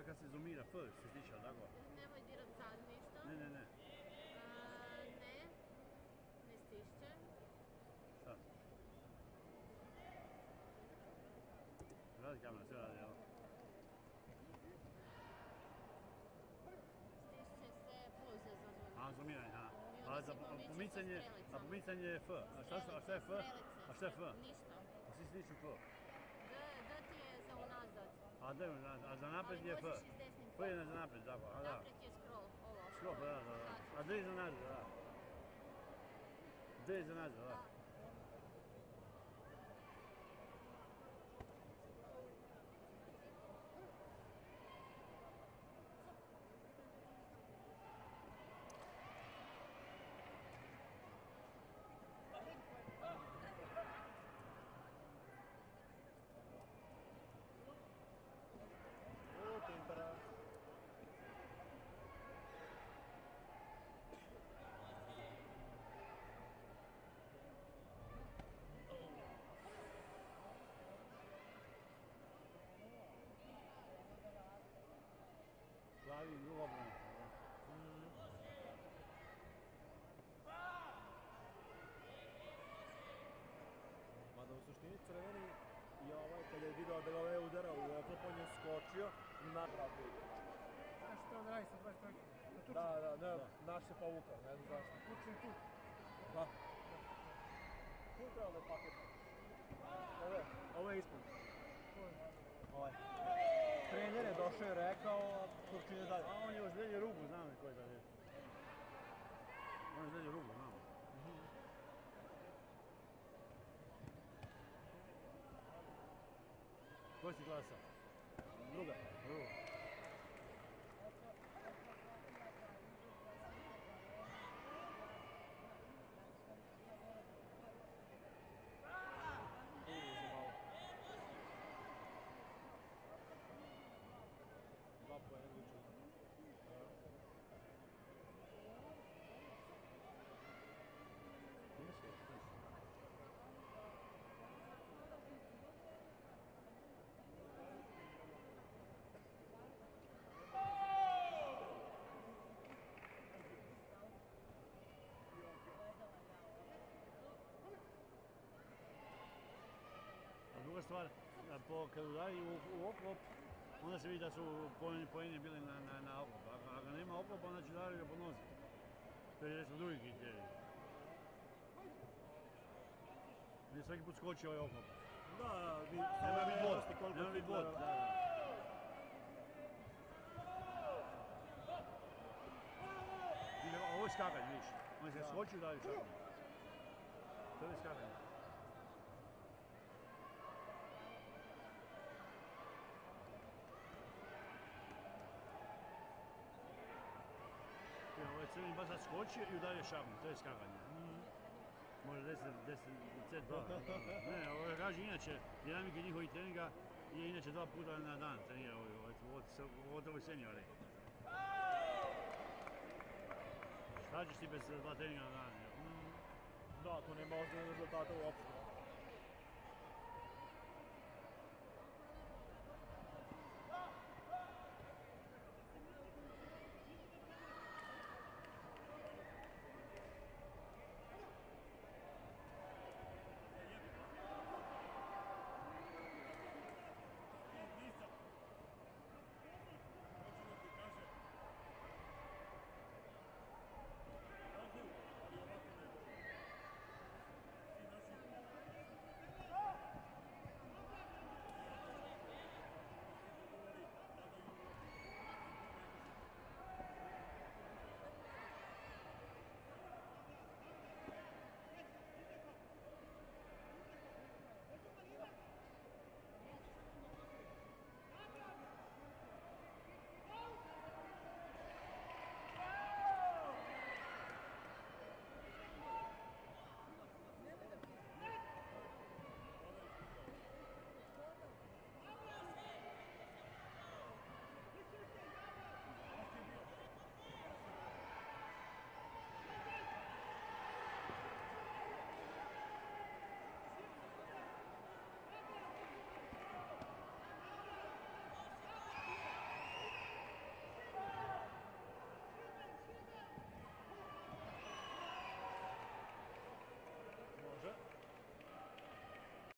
kad se zoomira, F se stiče, tako? Nemoj dirat sad ništa. Ne. Ne stišće. Sad. Radi kamera, sve radi, evo. Stišće se pulze za zoom. A, zoomiranje, ha. I onda se pomiče sa pomicanje je F. A šta je F? A šta je F? Ništa. A svi stiču F. D ti je za unazad. A za napred je F. Ali možeš i s desnim F je za napred, tako, a da. Naprijed je scroll, ovo. Scroll, da. A D je za nazad, da. D je za nazad, da. Tempera. Glavi i drugo obrana. Mada u suštini crveni i ovaj, kad je vidio da ga je udarao u oklop, on je skočio na vratu. Znaš što on radi sa 20 trojke? Da, naš se povukao, ne znam zašto. Tučen tu. Da. Tu treba da je paket. Ovo je ispod. Ovaj. Trener je došao i rekao, a Turčin je dalje. A on je ozlijedio ruku, znam koji da je. On je ozlijedio ruku, znam. Koja si klasa? Druga. Dva pojene vuče. A druga stvar, kad udari u oklop, onda se vidi da su poeni bili na oklop. Ako nema oklopa, onda će udari ga po nozi. To je recimo drugi kriterij. Gdje svaki put skoči ovaj oklop. Da, Nema biti bod. Ovo je skakanje, vidiš. On se skoči i udari skakanje. To je skakanje. Ovo je crveni baš skočio i udario šakom, to je skakanje. Može 10 cent. Ne, ovo kaže inače, dinamike njihovih treninga je inače 2 puta na dan trenira ovo seniori. Šta ćeš ti bez 2 treninga na dan? Da, to nema ozbiljnog rezultata uopšte.